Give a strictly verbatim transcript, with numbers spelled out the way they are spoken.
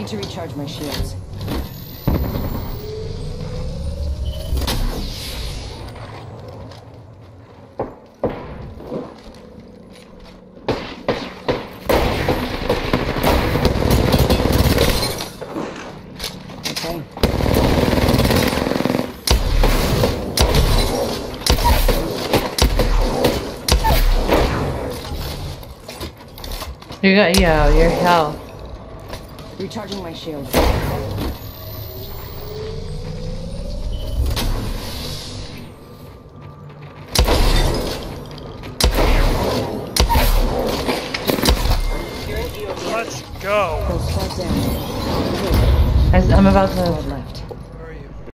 need to recharge my shields. Okay. You got, yo, your health. Recharging my shield. Let's go. Those squads down. As I'm about to Squad left.